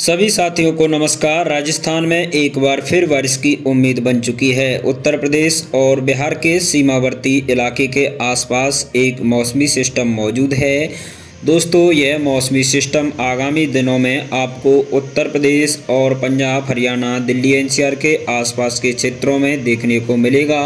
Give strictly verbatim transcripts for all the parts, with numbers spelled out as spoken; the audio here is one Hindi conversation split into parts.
सभी साथियों को नमस्कार। राजस्थान में एक बार फिर बारिश की उम्मीद बन चुकी है। उत्तर प्रदेश और बिहार के सीमावर्ती इलाके के आसपास एक मौसमी सिस्टम मौजूद है। दोस्तों, यह मौसमी सिस्टम आगामी दिनों में आपको उत्तर प्रदेश और Punjab, Haryana, Delhi N C R के आसपास के क्षेत्रों में देखने को मिलेगा।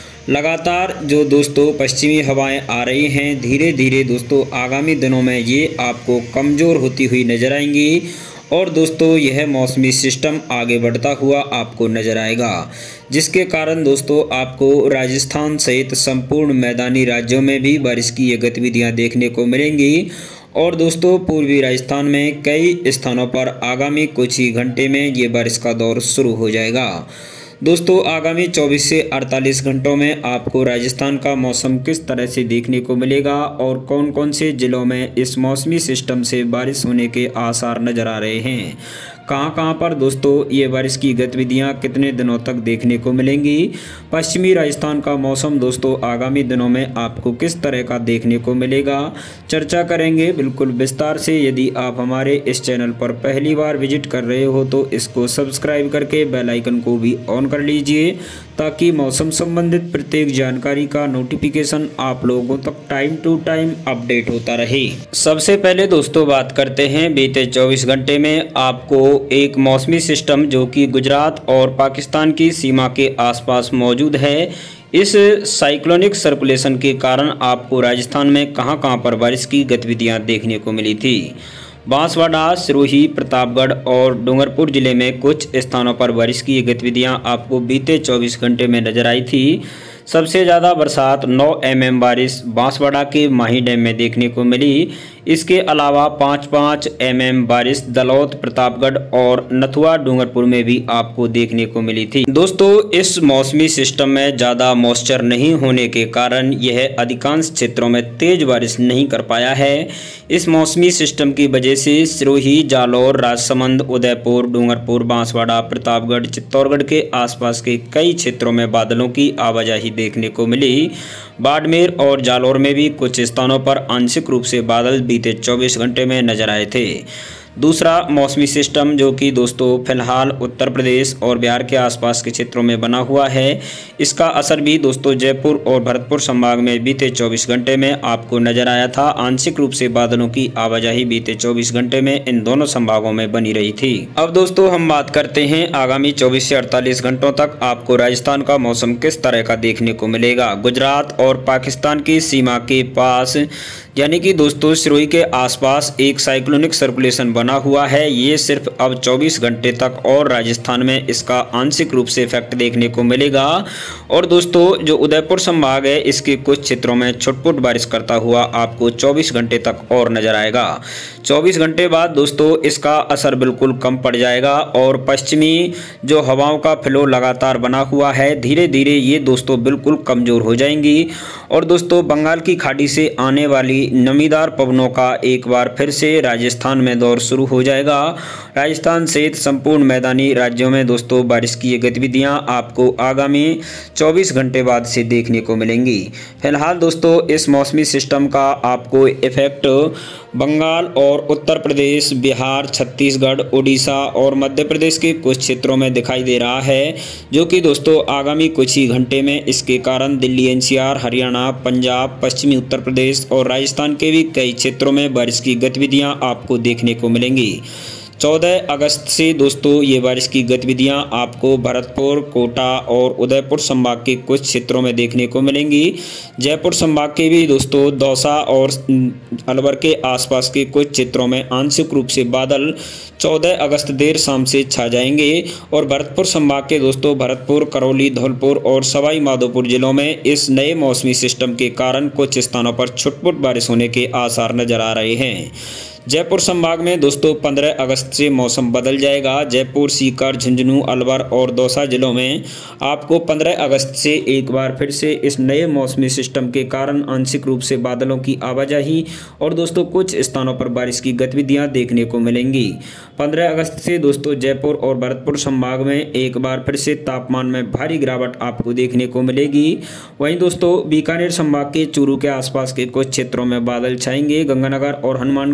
लगातार जो दोस्तों पश्चिमी हवाएं आ रही हैं, धीरे धीरे दोस्तों आगामी दिनों में ये आपको कमज़ोर होती हुई नज़र आएंगी और दोस्तों यह मौसमी सिस्टम आगे बढ़ता हुआ आपको नज़र आएगा, जिसके कारण दोस्तों आपको राजस्थान सहित संपूर्ण मैदानी राज्यों में भी बारिश की ये गतिविधियां देखने को मिलेंगी। और दोस्तों पूर्वी राजस्थान में कई स्थानों पर आगामी कुछ ही घंटे में ये बारिश का दौर शुरू हो जाएगा। दोस्तों आगामी चौबीस से अड़तालीस घंटों में आपको राजस्थान का मौसम किस तरह से देखने को मिलेगा और कौन कौन से ज़िलों में इस मौसमी सिस्टम से बारिश होने के आसार नज़र आ रहे हैं, कहां कहां पर दोस्तों ये बारिश की गतिविधियां कितने दिनों तक देखने को मिलेंगी, पश्चिमी राजस्थान का मौसम दोस्तों आगामी दिनों में आपको किस तरह का देखने को मिलेगा, चर्चा करेंगे बिल्कुल विस्तार से। यदि आप हमारे इस चैनल पर पहली बार विजिट कर रहे हो तो इसको सब्सक्राइब करके बेल आइकन को भी ऑन कर लीजिए, ताकि मौसम संबंधित प्रत्येक जानकारी का नोटिफिकेशन आप लोगों तक टाइम टू टाइम अपडेट होता रहे। सबसे पहले दोस्तों बात करते हैं बीते चौबीस घंटे में आपको एक मौसमी सिस्टम जो कि गुजरात और पाकिस्तान की सीमा के आसपास मौजूद है। इस साइक्लोनिक सर्कुलेशन के कारण आपको राजस्थान में कहां कहां पर बारिश की गतिविधियां देखने को मिली थी। बांसवाड़ा, सिरोही, प्रतापगढ़ और डूंगरपुर जिले में कुछ स्थानों पर बारिश की गतिविधियां आपको बीते चौबीस घंटे में नजर आई थी। सबसे ज़्यादा बरसात नौ एम एम बारिश बांसवाड़ा के माही डैम में देखने को मिली। इसके अलावा पाँच पाँच एम एम बारिश दलौत, प्रतापगढ़ और नथुआ डूंगरपुर में भी आपको देखने को मिली थी। दोस्तों इस मौसमी सिस्टम में ज़्यादा मॉइस्चर नहीं होने के कारण यह अधिकांश क्षेत्रों में तेज बारिश नहीं कर पाया है। इस मौसमी सिस्टम की वजह से सिरोही, जालौर, राजसमंद, उदयपुर, डूंगरपुर, बांसवाड़ा, प्रतापगढ़, चित्तौड़गढ़ के आसपास के कई क्षेत्रों में बादलों की आवाजाही देखने को मिली। बाड़मेर और जालौर में भी कुछ स्थानों पर आंशिक रूप से बादल बीते चौबीस घंटे में नजर आए थे। दूसरा मौसमी सिस्टम जो कि दोस्तों फिलहाल उत्तर प्रदेश और बिहार के आसपास के क्षेत्रों में बना हुआ है, इसका असर भी दोस्तों जयपुर और भरतपुर संभाग में बीते चौबीस घंटे में आपको नजर आया था। आंशिक रूप से बादलों की आवाजाही बीते चौबीस घंटे में इन दोनों संभागों में बनी रही थी। अब दोस्तों हम बात करते हैं आगामी चौबीस से अड़तालीस घंटों तक आपको राजस्थान का मौसम किस तरह का देखने को मिलेगा। गुजरात और पाकिस्तान की सीमा के पास यानी कि दोस्तों सिरोही के आसपास एक साइक्लोनिक सर्कुलेशन बना हुआ है। ये सिर्फ अब चौबीस घंटे तक और राजस्थान में इसका आंशिक रूप से इफेक्ट देखने को मिलेगा। और दोस्तों जो उदयपुर संभाग है, इसके कुछ क्षेत्रों में छुटपुट बारिश करता हुआ आपको चौबीस घंटे तक और नजर आएगा। चौबीस घंटे बाद दोस्तों इसका असर बिल्कुल कम पड़ जाएगा और पश्चिमी जो हवाओं का फ्लो लगातार बना हुआ है, धीरे धीरे ये दोस्तों बिल्कुल कमज़ोर हो जाएंगी। और दोस्तों बंगाल की खाड़ी से आने वाली नमीदार पवनों का एक बार फिर से राजस्थान में दौर शुरू हो जाएगा। राजस्थान सहित संपूर्ण मैदानी राज्यों में दोस्तों बारिश की ये गतिविधियां आपको आगामी चौबीस घंटे बाद से देखने को मिलेंगी। फिलहाल दोस्तों इस मौसमी सिस्टम का आपको इफेक्ट बंगाल और उत्तर प्रदेश, बिहार, छत्तीसगढ़, उड़ीसा और मध्य प्रदेश के कुछ क्षेत्रों में दिखाई दे रहा है, जो कि दोस्तों आगामी कुछ ही घंटे में इसके कारण Delhi N C R, Haryana, Punjab, पश्चिमी उत्तर प्रदेश और राजस्थान के भी कई क्षेत्रों में बारिश की गतिविधियां आपको देखने को मिलेंगी। चौदह अगस्त से दोस्तों ये बारिश की गतिविधियां आपको भरतपुर, कोटा और उदयपुर संभाग के कुछ क्षेत्रों में देखने को मिलेंगी। जयपुर संभाग के भी दोस्तों दौसा और अलवर के आसपास के कुछ क्षेत्रों में आंशिक रूप से बादल चौदह अगस्त देर शाम से छा जाएंगे। और भरतपुर संभाग के दोस्तों भरतपुर, करौली, धौलपुर और सवाई माधोपुर जिलों में इस नए मौसमी सिस्टम के कारण कुछ स्थानों पर छुटपुट बारिश होने के आसार नजर आ रहे हैं। जयपुर संभाग में दोस्तों पंद्रह अगस्त से मौसम बदल जाएगा। जयपुर, सीकर, झुंझुनू, अलवर और दौसा जिलों में आपको पंद्रह अगस्त से एक बार फिर से इस नए मौसमी सिस्टम के कारण आंशिक रूप से बादलों की आवाजाही और दोस्तों कुछ स्थानों पर बारिश की गतिविधियां देखने को मिलेंगी। पंद्रह अगस्त से दोस्तों जयपुर और भरतपुर संभाग में एक बार फिर से तापमान में भारी गिरावट आपको देखने को मिलेगी। वहीं दोस्तों बीकानेर संभाग के चूरू के आसपास के कुछ क्षेत्रों में बादल छाएंगे। गंगानगर और हनुमानगढ़ जिलों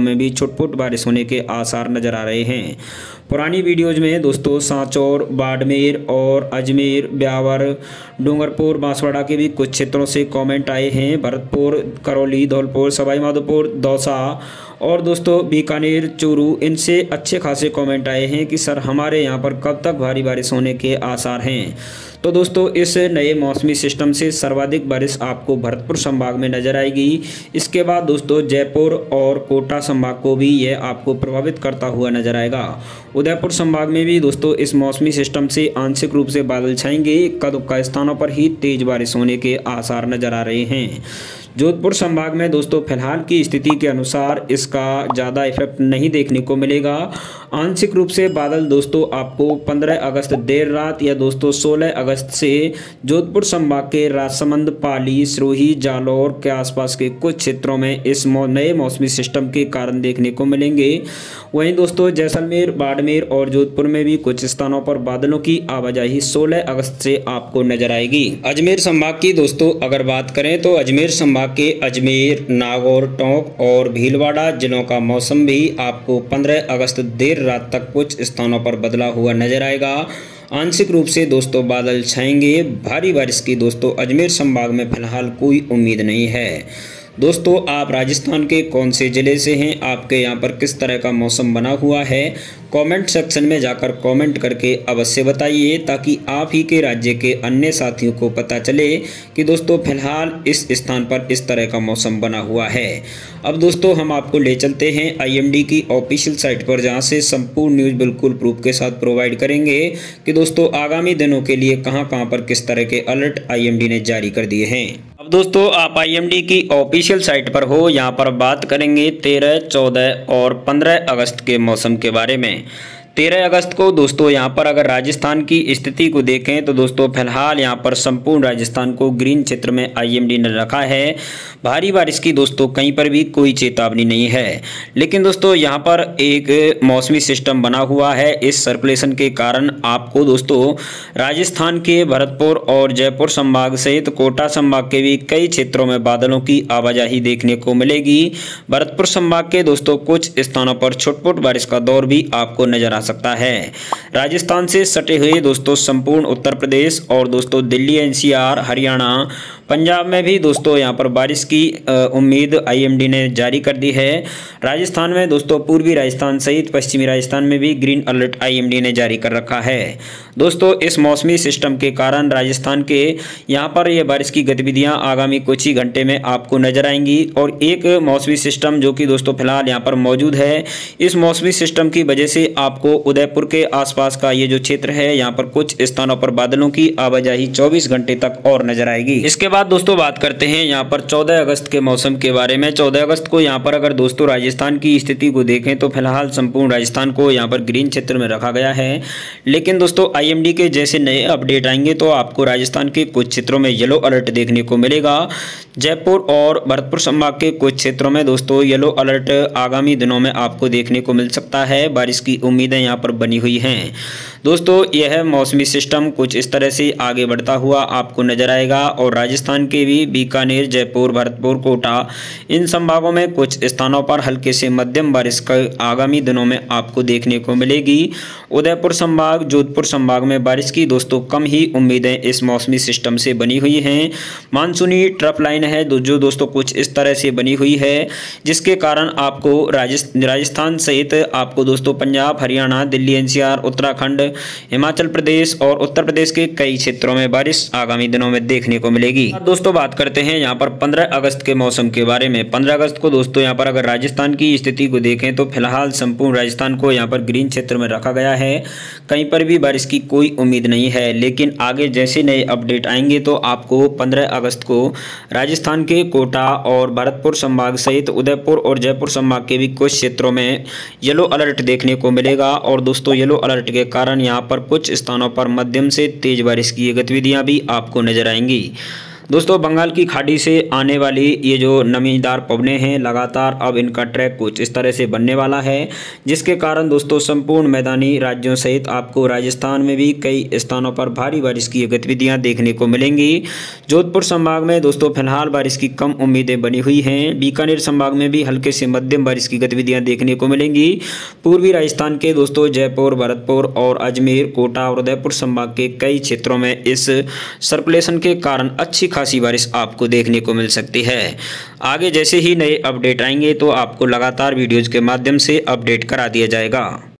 में भी छुटपुट बारिश होने के आसार नज़र आ रहे हैं। पुरानी वीडियोज़ में दोस्तों सांचौर, बाड़मेर और अजमेर, ब्यावर, डूंगरपुर, बांसवाड़ा के भी कुछ क्षेत्रों से कमेंट आए हैं। भरतपुर, करौली, धौलपुर, सवाई माधोपुर, दौसा और दोस्तों बीकानेर, चूरू, इनसे अच्छे खासे कमेंट आए हैं कि सर हमारे यहाँ पर कब तक भारी बारिश होने के आसार हैं। तो दोस्तों इस नए मौसमी सिस्टम से सर्वाधिक बारिश आपको भरतपुर संभाग में नज़र आएगी। इसके बाद दोस्तों जयपुर और कोटा संभाग को भी यह आपको प्रभावित करता हुआ नजर आएगा। उदयपुर संभाग में भी दोस्तों इस मौसमी सिस्टम से आंशिक रूप से बादल छाएंगे। इक्का दुक्का स्थानों पर ही तेज बारिश होने के आसार नजर आ रहे हैं। जोधपुर संभाग में दोस्तों फिलहाल की स्थिति के अनुसार इसका ज़्यादा इफेक्ट नहीं देखने को मिलेगा। आंशिक रूप से बादल दोस्तों आपको पंद्रह अगस्त देर रात या दोस्तों सोलह अगस्त से जोधपुर संभाग के राजसमंद, पाली, सिरोही, जालौर के आसपास के कुछ क्षेत्रों में इस नए मौसमी सिस्टम के कारण देखने को मिलेंगे। वहीं दोस्तों जैसलमेर, बाड़मेर और जोधपुर में भी कुछ स्थानों पर बादलों की आवाजाही सोलह अगस्त से आपको नजर आएगी। अजमेर संभाग की दोस्तों अगर बात करें तो अजमेर संभाग के अजमेर, नागौर, टोंक और भीलवाड़ा जिलों का मौसम भी आपको पंद्रह अगस्त देर रात तक कुछ स्थानों पर बदला हुआ नजर आएगा। आंशिक रूप से दोस्तों बादल छाएंगे। भारी बारिश की दोस्तों अजमेर संभाग में फिलहाल कोई उम्मीद नहीं है। दोस्तों आप राजस्थान के कौन से ज़िले से हैं, आपके यहाँ पर किस तरह का मौसम बना हुआ है, कमेंट सेक्शन में जाकर कमेंट करके अवश्य बताइए ताकि आप ही के राज्य के अन्य साथियों को पता चले कि दोस्तों फिलहाल इस स्थान पर इस तरह का मौसम बना हुआ है। अब दोस्तों हम आपको ले चलते हैं आईएमडी की ऑफिशियल साइट पर, जहां से संपूर्ण न्यूज़ बिल्कुल प्रूफ के साथ प्रोवाइड करेंगे कि दोस्तों आगामी दिनों के लिए कहां कहां पर किस तरह के अलर्ट आईएमडी ने जारी कर दिए हैं। अब दोस्तों आप आईएमडी की ऑफिशियल साइट पर हो, यहाँ पर बात करेंगे तेरह, चौदह और पंद्रह अगस्त के मौसम के बारे में। तेरह अगस्त को दोस्तों यहाँ पर अगर राजस्थान की स्थिति को देखें तो दोस्तों फिलहाल यहाँ पर संपूर्ण राजस्थान को ग्रीन क्षेत्र में आईएमडी ने रखा है। भारी बारिश की दोस्तों कहीं पर भी कोई चेतावनी नहीं है, लेकिन दोस्तों यहाँ पर एक मौसमी सिस्टम बना हुआ है। इस सर्कुलेशन के कारण आपको दोस्तों राजस्थान के भरतपुर और जयपुर संभाग सहित कोटा संभाग के भी कई क्षेत्रों में बादलों की आवाजाही देखने को मिलेगी। भरतपुर संभाग के दोस्तों कुछ स्थानों पर छुटपुट बारिश का दौर भी आपको नजर आ सकता है। राजस्थान से सटे हुए दोस्तों संपूर्ण उत्तर प्रदेश और दोस्तों दिल्ली, एनसीआर, हरियाणा, पंजाब में भी दोस्तों यहाँ पर बारिश की उम्मीद आईएमडी ने जारी कर दी है। राजस्थान में दोस्तों पूर्वी राजस्थान सहित पश्चिमी राजस्थान में भी ग्रीन अलर्ट आईएमडी ने जारी कर रखा है। दोस्तों इस मौसमी सिस्टम के कारण राजस्थान के यहाँ पर यह बारिश की गतिविधियाँ आगामी कुछ ही घंटे में आपको नजर आएंगी। और एक मौसमी सिस्टम जो कि दोस्तों फिलहाल यहाँ पर मौजूद है, इस मौसमी सिस्टम की वजह से आपको उदयपुर के आसपास का ये जो क्षेत्र है यहाँ पर कुछ स्थानों पर बादलों की आवाजाही चौबीस घंटे तक और नजर आएगी। इसके बाद दोस्तों बात करते हैं यहाँ पर चौदह अगस्त के मौसम के बारे में। चौदह अगस्त को यहाँ पर अगर दोस्तों राजस्थान की स्थिति को देखें तो फिलहाल संपूर्ण राजस्थान को यहाँ पर ग्रीन क्षेत्र में रखा गया है, लेकिन दोस्तों आईएमडी के जैसे नए अपडेट आएंगे तो आपको राजस्थान के कुछ क्षेत्रों में येलो अलर्ट देखने को मिलेगा। जयपुर और भरतपुर संभाग के कुछ क्षेत्रों में दोस्तों येलो अलर्ट आगामी दिनों में आपको देखने को मिल सकता है। बारिश की उम्मीदें यहाँ पर बनी हुई हैं। दोस्तों यह मौसमी सिस्टम कुछ इस तरह से आगे बढ़ता हुआ आपको नजर आएगा और राजस्थान के भी बीकानेर, जयपुर, भरतपुर, कोटा इन संभागों में कुछ स्थानों पर हल्के से मध्यम बारिश का आगामी दिनों में आपको देखने को मिलेगी। उदयपुर संभाग, जोधपुर संभाग में बारिश की दोस्तों कम ही उम्मीदें इस मौसमी सिस्टम से बनी हुई हैं। मानसूनी ट्रफ लाइन है जो दोस्तों कुछ इस तरह से बनी हुई है, जिसके कारण आपको राजस्थान सहित आपको दोस्तों पंजाब, हरियाणा, दिल्ली, एनसीआर, उत्तराखंड, हिमाचल प्रदेश और उत्तर प्रदेश के कई क्षेत्रों में बारिश आगामी दिनों में देखने को मिलेगी। दोस्तों बात करते हैं यहाँ पर पंद्रह अगस्त के मौसम के बारे में। पंद्रह अगस्त को दोस्तों यहाँ पर अगर राजस्थान की स्थिति को देखें तो फिलहाल संपूर्ण राजस्थान को यहाँ पर ग्रीन क्षेत्र में रखा गया है। कहीं पर भी बारिश की कोई उम्मीद नहीं है, लेकिन आगे जैसे नए अपडेट आएंगे तो आपको पंद्रह अगस्त को राजस्थान के कोटा और भरतपुर संभाग सहित उदयपुर और जयपुर संभाग के भी कुछ क्षेत्रों में येलो अलर्ट देखने को मिलेगा। और दोस्तों येलो अलर्ट के कारण यहाँ पर कुछ स्थानों पर मध्यम से तेज बारिश की गतिविधियां भी आपको नजर आएंगी। दोस्तों बंगाल की खाड़ी से आने वाली ये जो नमीदार पवनें हैं लगातार अब इनका ट्रैक कुछ इस तरह से बनने वाला है, जिसके कारण दोस्तों संपूर्ण मैदानी राज्यों सहित आपको राजस्थान में भी कई स्थानों पर भारी बारिश की गतिविधियां देखने को मिलेंगी। जोधपुर संभाग में दोस्तों फिलहाल बारिश की कम उम्मीदें बनी हुई हैं। बीकानेर संभाग में भी हल्के से मध्यम बारिश की गतिविधियां देखने को मिलेंगी। पूर्वी राजस्थान के दोस्तों जयपुर, भरतपुर और अजमेर, कोटा और उदयपुर संभाग के कई क्षेत्रों में इस सर्कुलेशन के कारण अच्छी खासी बारिश आपको देखने को मिल सकती है। आगे जैसे ही नए अपडेट आएंगे तो आपको लगातार वीडियोज के माध्यम से अपडेट करा दिया जाएगा।